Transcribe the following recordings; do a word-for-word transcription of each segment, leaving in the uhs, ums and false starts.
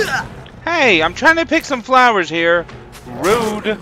Hey, I'm trying to pick some flowers here. Rude.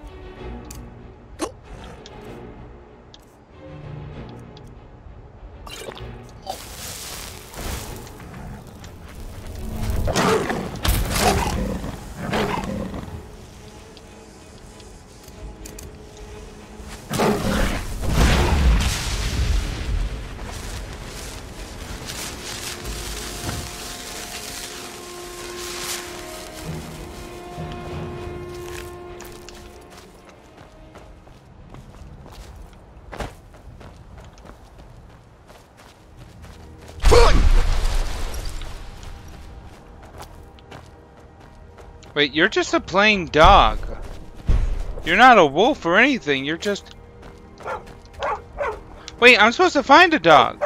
Wait, you're just a plain dog. You're not a wolf or anything, you're just... Wait, I'm supposed to find a dog.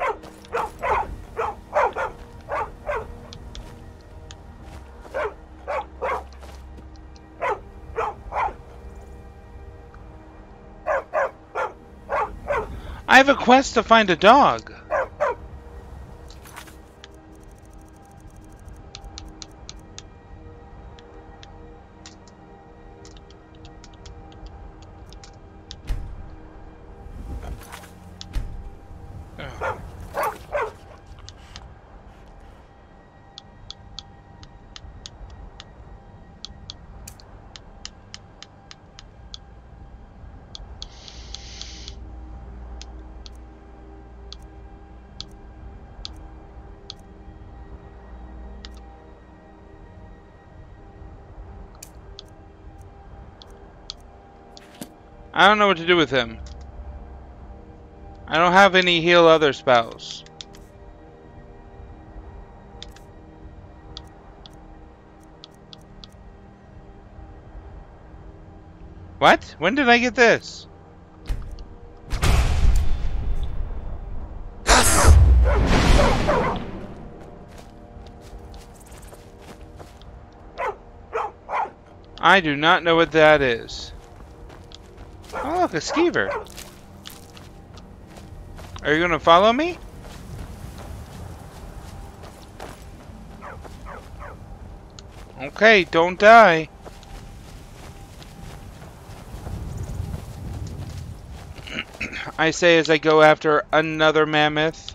I have a quest to find a dog. I don't know what to do with him. I don't have any heal other spells. What? When did I get this? I do not know what that is. Oh, look, a skeever. Are you gonna follow me? Okay, don't die. I say as I go after another mammoth.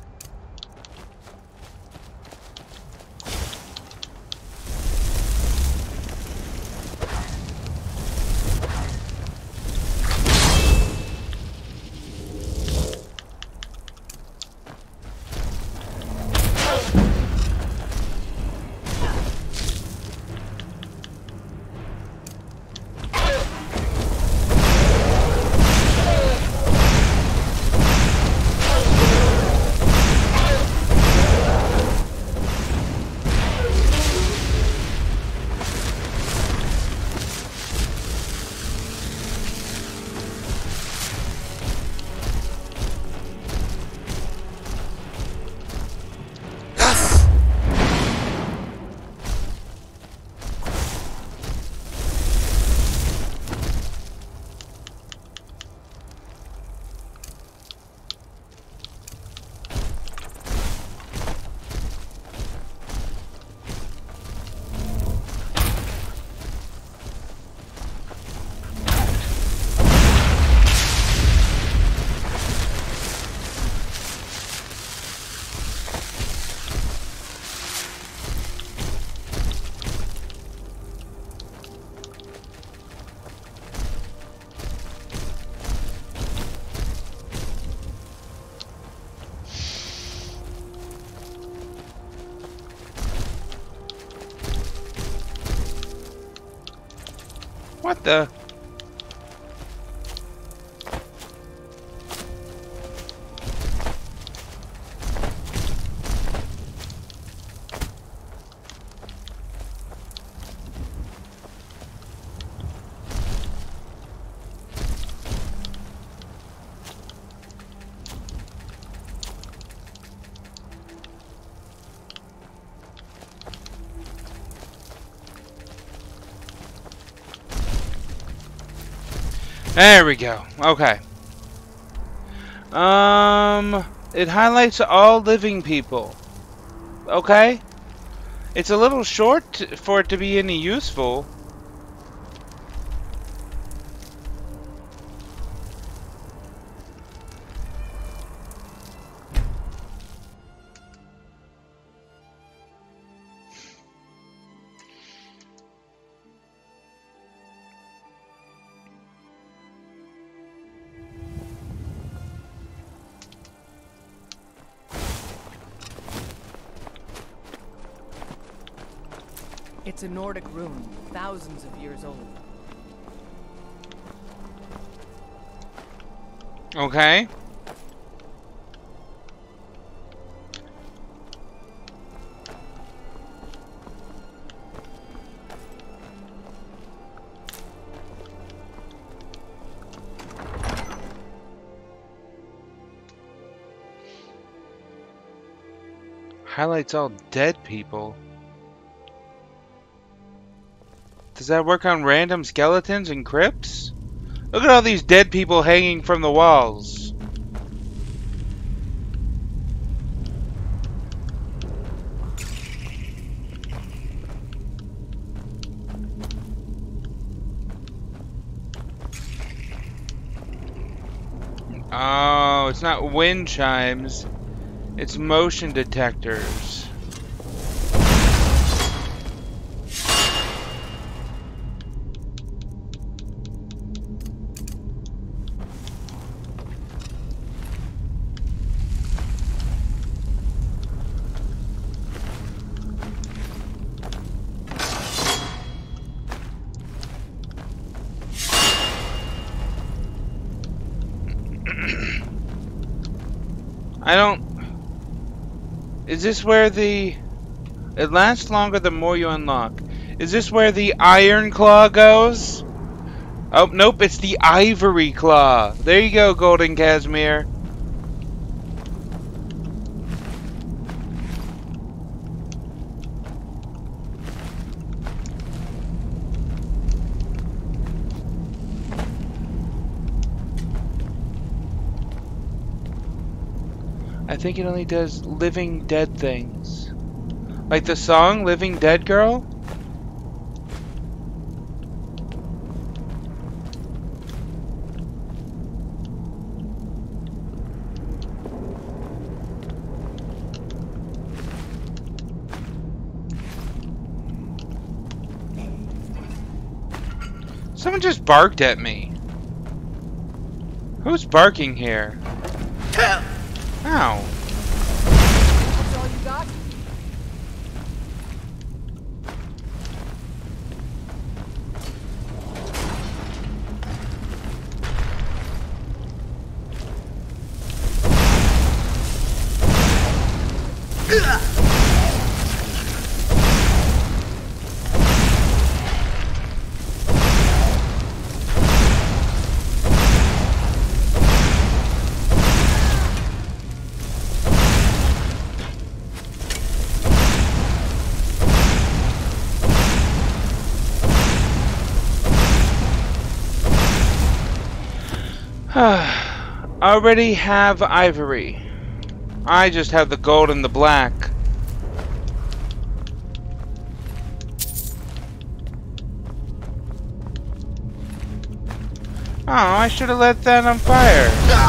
What the? There we go. Okay. Um, it highlights all living people. Okay? It's a little short for it to be any useful. It's a Nordic rune, thousands of years old. Okay. Highlights all dead people. Does that work on random skeletons and crypts? Look at all these dead people hanging from the walls. Oh, it's not wind chimes. It's motion detectors. I don't... Is this where the... It lasts longer the more you unlock. Is this where the Iron Claw goes? Oh, nope, it's the Ivory Claw. There you go, Golden Casimir. I think it only does living dead things. Like the song Living Dead Girl? Someone just barked at me. Who's barking here? Ow. That's all you got? Already have ivory. I just have the gold and the black. Oh, I should have let that on fire.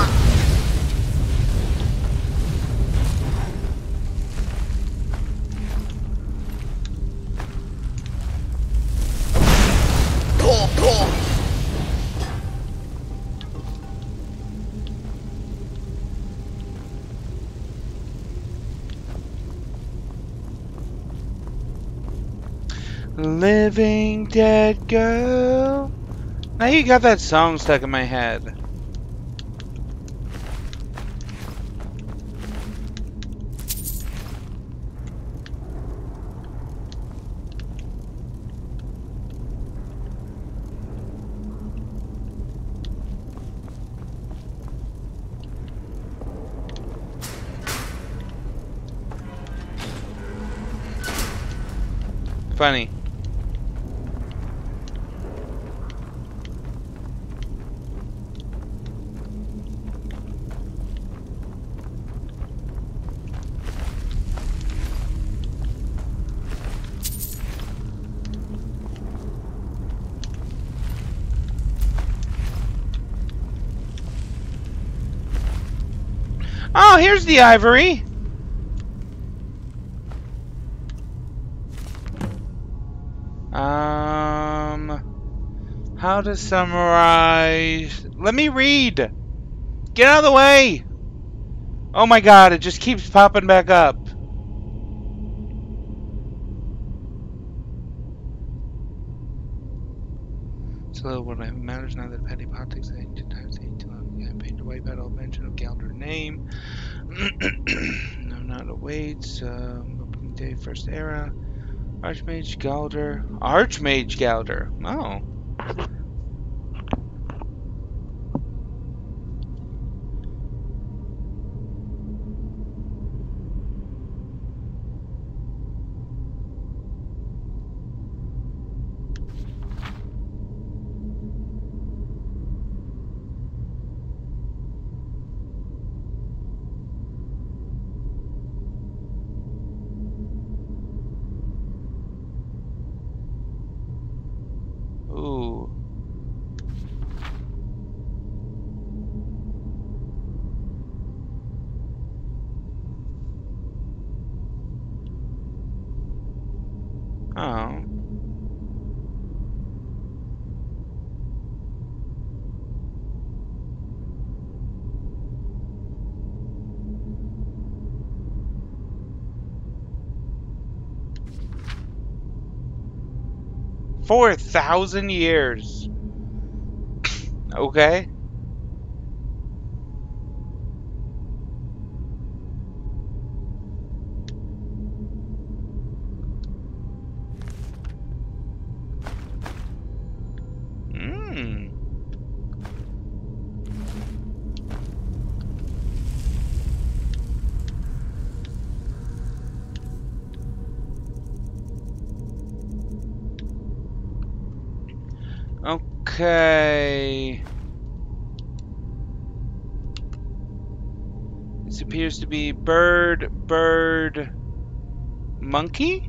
Living dead girl. Now you got that song stuck in my head. Funny. Oh, here's the ivory. Um, how to summarize? Let me read. Get out of the way. Oh my God! It just keeps popping back up. So what matters now that petty politics and ancient times too long campaign to wipe out all mention of Galder's name. No, not awaits. Um, opening day, first era. Archmage Galder. Archmage Galder. Oh. Ooh. Oh. Four thousand years. Okay. Hmm. Okay. This appears to be bird, bird, monkey?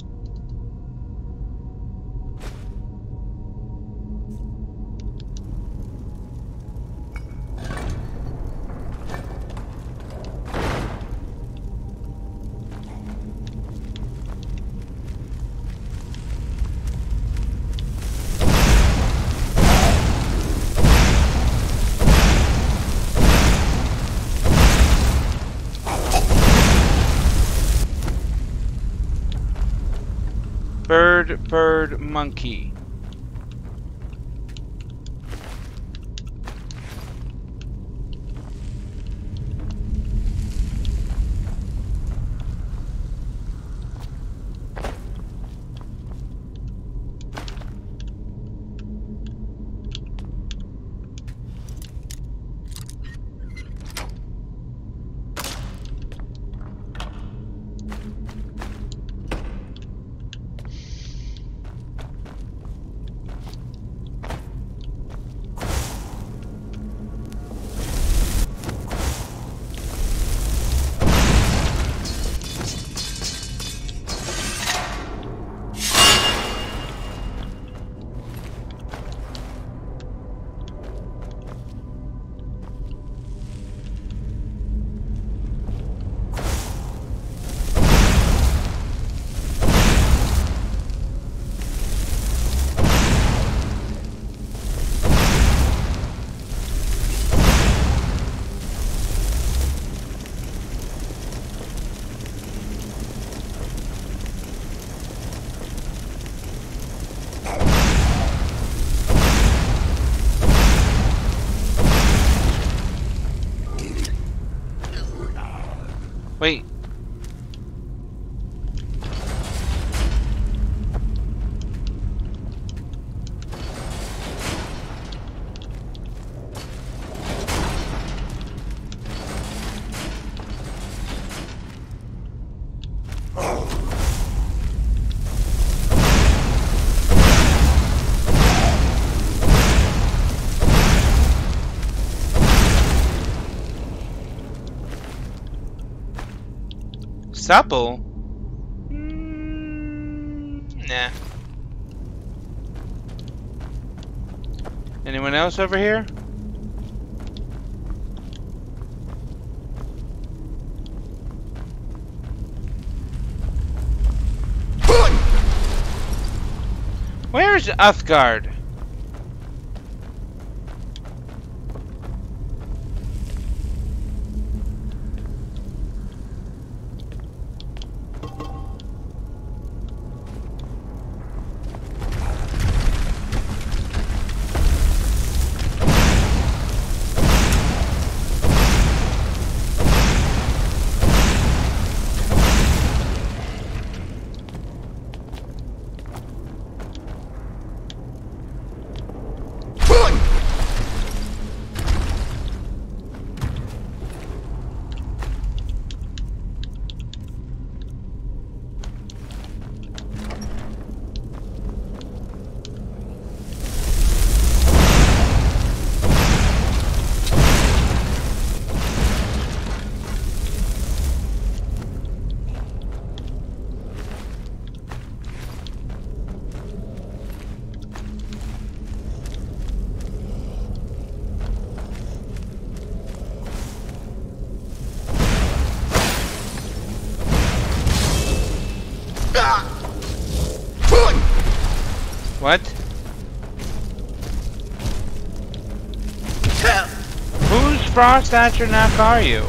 Bird, bird, monkey. Wait. Supple? Mm, nah. Anyone else over here? Where's Uthgard? What? Whose Frost Atronach are you?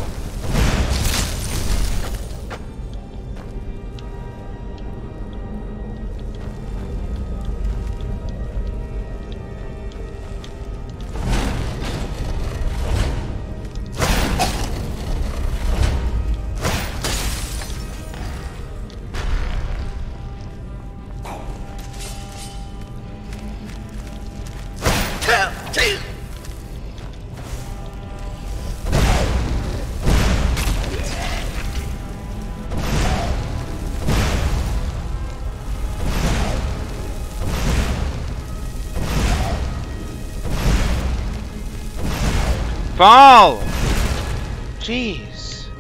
Fall! Jeez.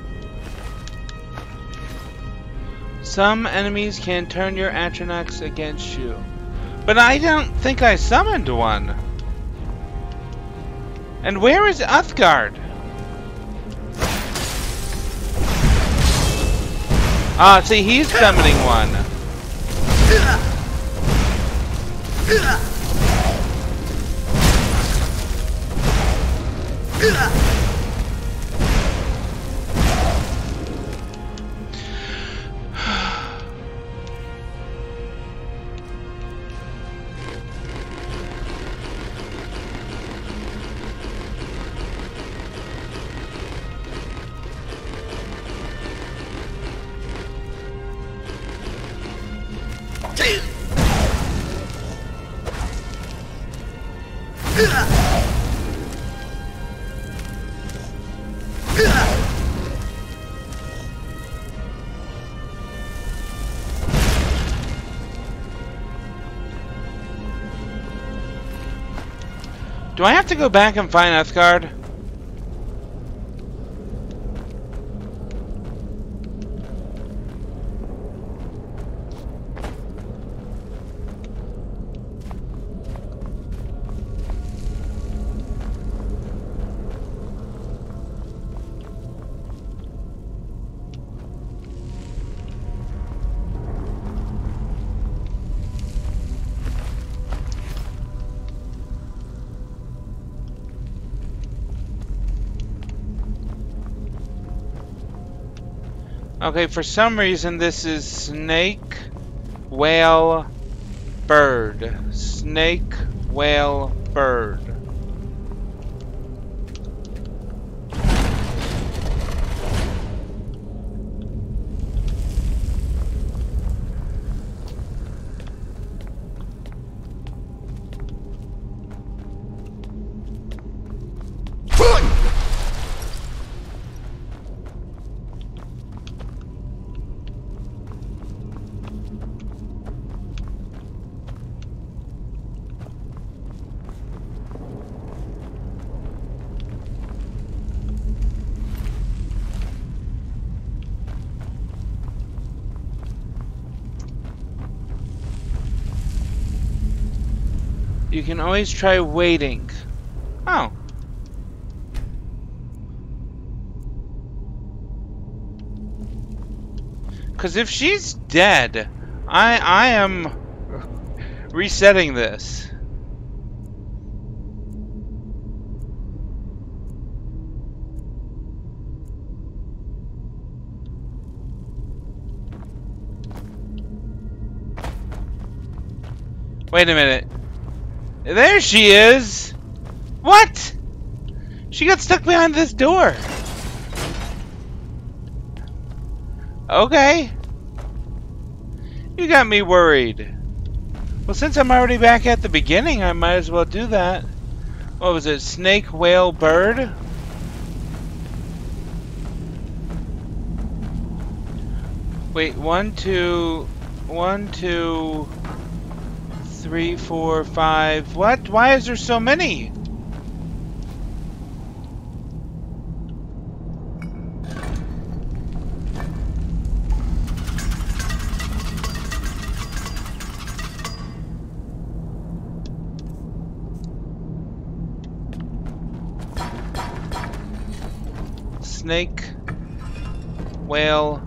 Some enemies can turn your Atronachs against you. But I don't think I summoned one. And where is Uthgard? Ah, see, he's summoning one. Do I have to go back and find Uthgard? Okay, for some reason this is snake, whale, bird. Snake, whale, bird. You can always try waiting. Oh. Because if she's dead, I I am resetting this. Wait a minute. There she is! What? She got stuck behind this door. Okay. You got me worried. Well, since I'm already back at the beginning, I might as well do that. What was it? Snake, whale, bird? Wait, one, two, one, two, three, four, five. What? Why is there so many? Snake, whale.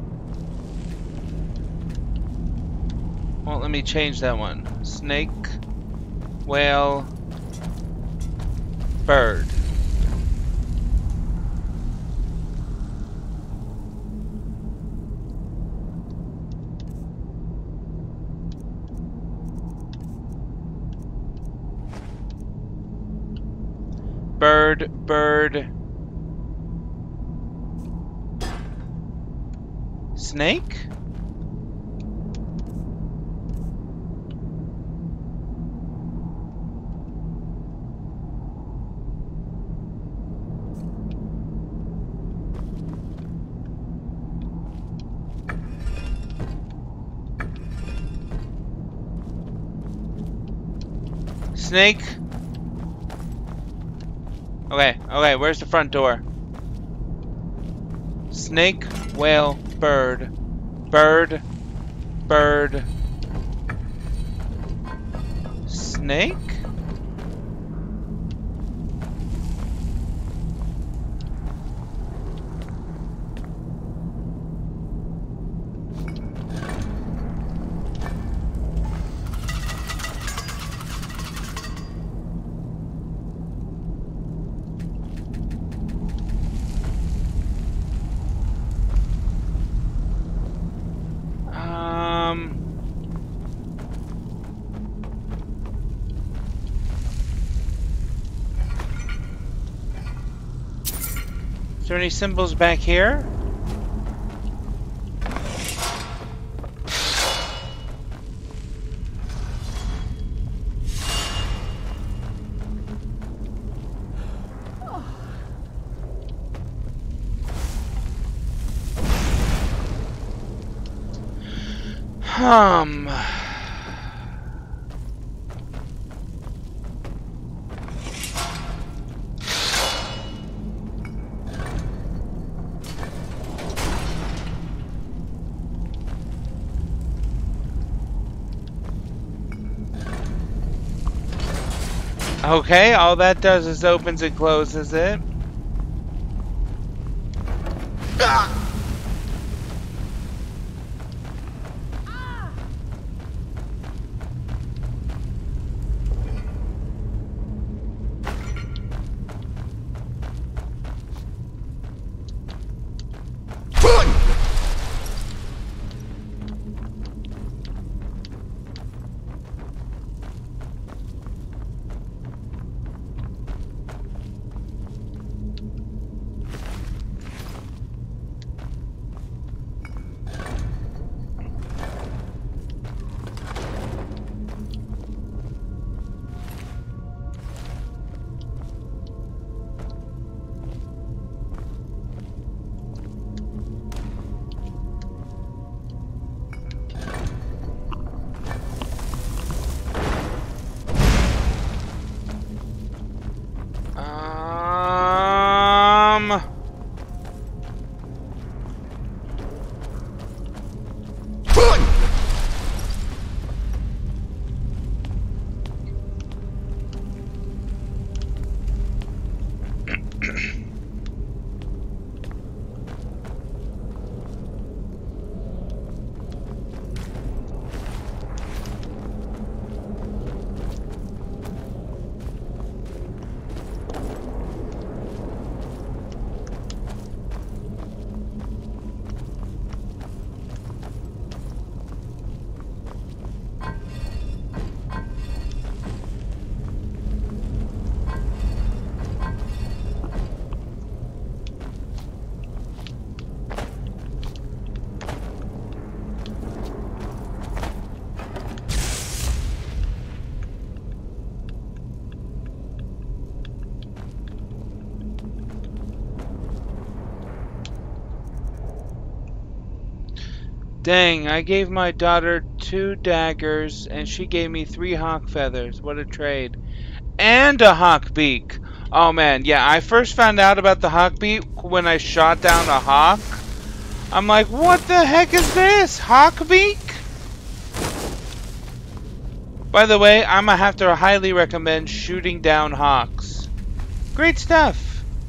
Well, let me change that one. Snake, whale, bird. Bird, bird. Snake? Snake? Okay, okay, where's the front door? Snake, whale, bird. Bird, bird, snake? Is there any symbols back here? Um... Okay, all that does is opens and closes it. Ah! Dang, I gave my daughter two daggers and she gave me three hawk feathers. What a trade. And a hawk beak. Oh man, yeah, I first found out about the hawk beak when I shot down a hawk. I'm like, what the heck is this? Hawk beak? By the way, I'm gonna have to highly recommend shooting down hawks. Great stuff.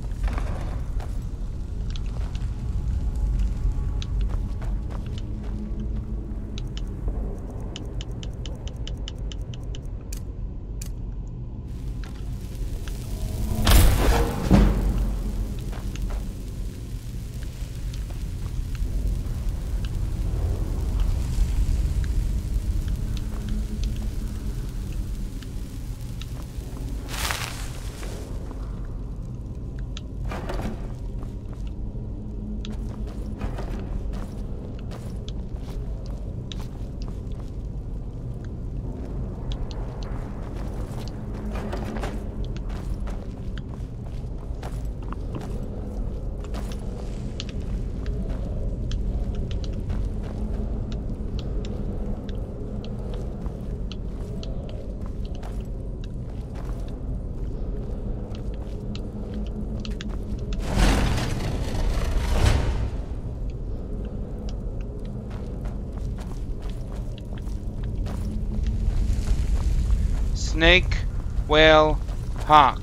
Snake, whale, hawk.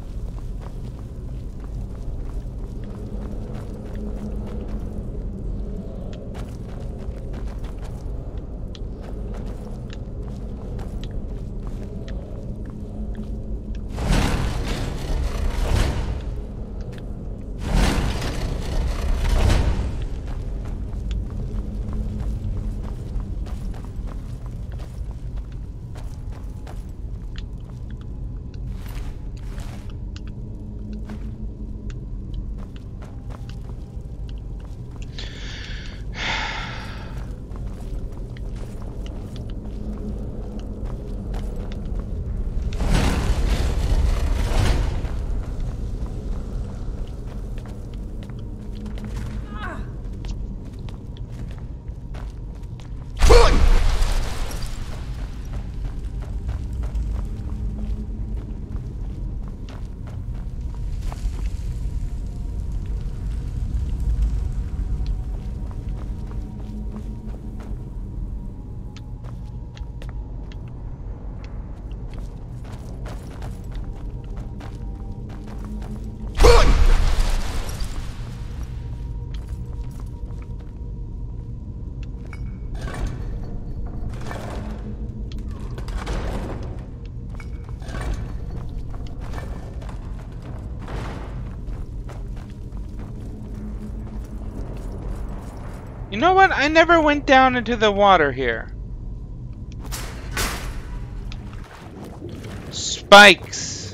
You know what? I never went down into the water here. Spikes.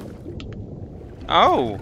Oh.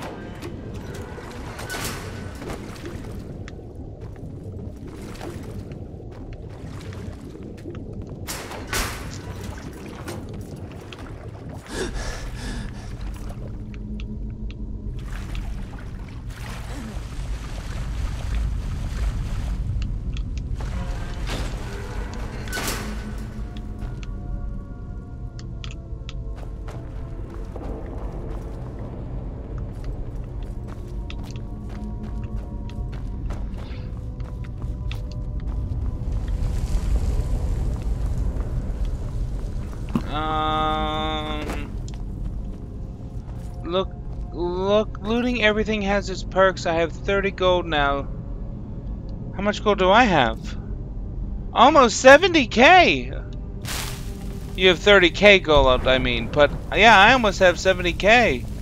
Um, look, look, looting everything has its perks. I have thirty gold now. How much gold do I have? Almost seventy K! You have thirty K gold, I mean, but yeah, I almost have seventy K.